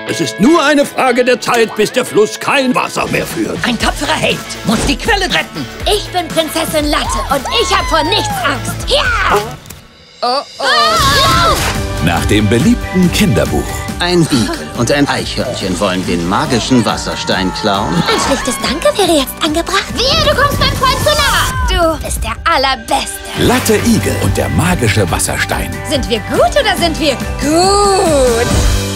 Es ist nur eine Frage der Zeit, bis der Fluss kein Wasser mehr führt. Ein tapferer Held muss die Quelle retten. Ich bin Prinzessin Latte und ich habe vor nichts Angst. Ja! Oh, oh. Nach dem beliebten Kinderbuch. Ein Igel und ein Eichhörnchen wollen den magischen Wasserstein klauen. Ein schlichtes Danke wäre jetzt angebracht. Wehe, du kommst meinem Freund zu nah. Du bist der Allerbeste. Latte Igel und der magische Wasserstein. Sind wir gut oder sind wir gut?